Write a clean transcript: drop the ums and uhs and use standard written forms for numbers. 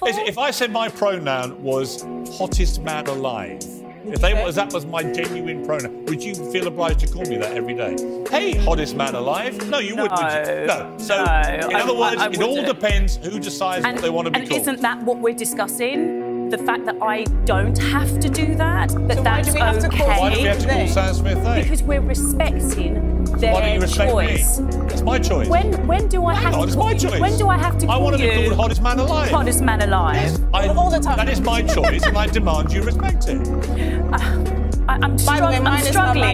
If I said my pronoun was hottest man alive, if that was my genuine pronoun, would you feel obliged to call me that every day? Hey, hottest man alive? No, you wouldn't, would you? No. So, in other words, it all depends who decides what they want to be called. And isn't that what we're discussing? The fact that I don't have to do that? That's okay? Why do we have to call Sam Smith they? Because we're respecting their choice. It's my choice. When do I have to it's my choice. When do I have to call you? I want to be called hottest man alive. Hottest man alive. Yes, all the time. That is my choice, and I demand you respect it. I'm struggling.